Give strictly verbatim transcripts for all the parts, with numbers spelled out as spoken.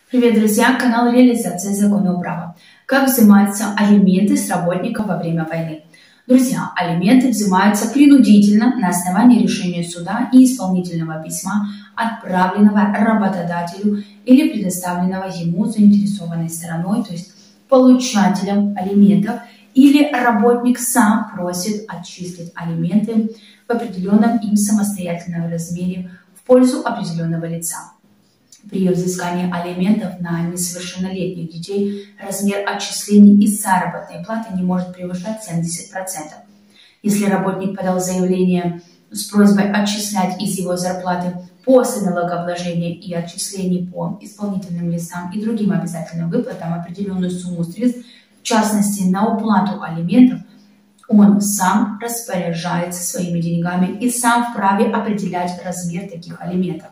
Привет, друзья! Канал реализации законного права. Как взимаются алименты с работника во время войны? Друзья, алименты взимаются принудительно на основании решения суда и исполнительного письма, отправленного работодателю или предоставленного ему заинтересованной стороной, то есть получателем алиментов, или работник сам просит отчислить алименты в определенном им самостоятельном размере в пользу определенного лица. При взыскании алиментов на несовершеннолетних детей размер отчислений из заработной платы не может превышать семьдесят процентов. Если работник подал заявление с просьбой отчислять из его зарплаты после налогообложения и отчислений по исполнительным листам и другим обязательным выплатам определенную сумму средств, в частности на уплату алиментов, он сам распоряжается своими деньгами и сам вправе определять размер таких алиментов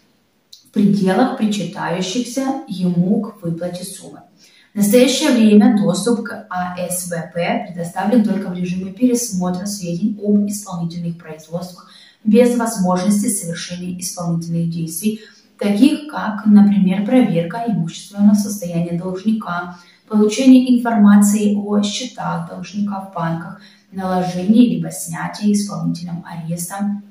в пределах причитающихся ему к выплате суммы. В настоящее время доступ к А С В П предоставлен только в режиме пересмотра сведений об исполнительных производствах без возможности совершения исполнительных действий, таких как, например, проверка имущественного состояния должника, получение информации о счетах должника в банках, наложение либо снятие исполнителем ареста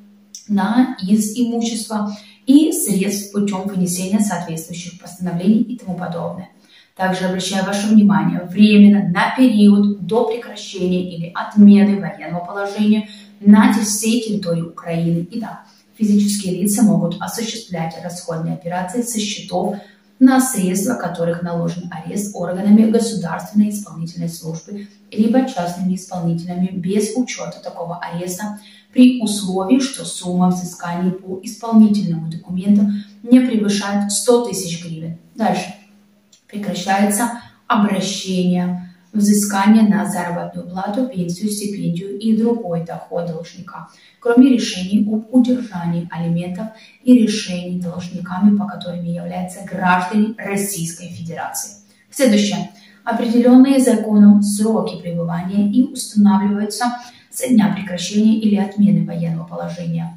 на из имущества и средств путем вынесения соответствующих постановлений и тому подобное. Также обращаю ваше внимание, временно на период до прекращения или отмены военного положения на всей территории Украины. И да, физические лица могут осуществлять расходные операции со счетов на средства, которых наложен арест органами государственной исполнительной службы либо частными исполнителями без учета такого ареста, при условии, что сумма взысканий по исполнительному документу не превышает сто тысяч гривен. Дальше. Прекращается обращение взыскания на заработную плату, пенсию, стипендию и другой доход должника, кроме решений об удержании алиментов и решений должниками, по которым являются граждане Российской Федерации. Следующее. Определенные законом сроки пребывания и устанавливаются со дня прекращения или отмены военного положения.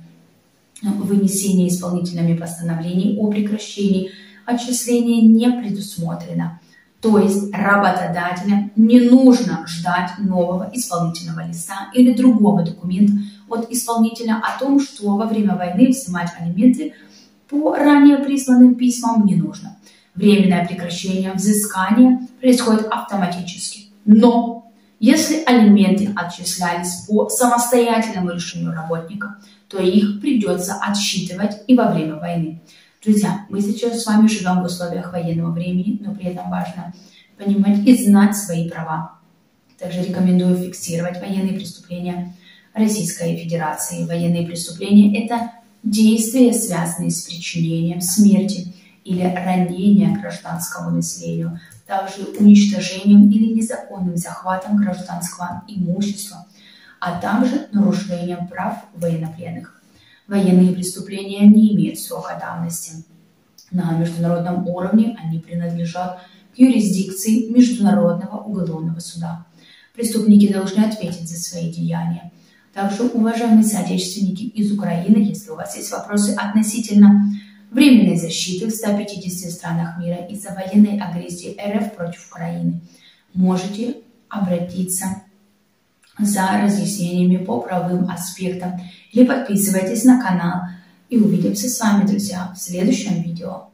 Вынесение исполнительными постановлений о прекращении отчисления не предусмотрено. То есть работодателям не нужно ждать нового исполнительного листа или другого документа от исполнителя о том, что во время войны взимать алименты по ранее присланным письмам не нужно. Временное прекращение взыскания происходит автоматически. Но если алименты отчислялись по самостоятельному решению работника, то их придется отсчитывать и во время войны. Друзья, мы сейчас с вами живем в условиях военного времени, но при этом важно понимать и знать свои права. Также рекомендую фиксировать военные преступления Российской Федерации. Военные преступления – это действия, связанные с причинением смерти или ранения гражданскому населению, также уничтожением или незаконным захватом гражданского имущества, а также нарушением прав военнопленных. Военные преступления не имеют срока давности. На международном уровне они принадлежат к юрисдикции Международного уголовного суда. Преступники должны ответить за свои деяния. Также, уважаемые соотечественники из Украины, если у вас есть вопросы относительно временной защиты в ста пятидесяти странах мира из-за военной агрессии Р Ф против Украины, можете обратиться за разъяснениями по правовым аспектам или подписывайтесь на канал. И увидимся с вами, друзья, в следующем видео.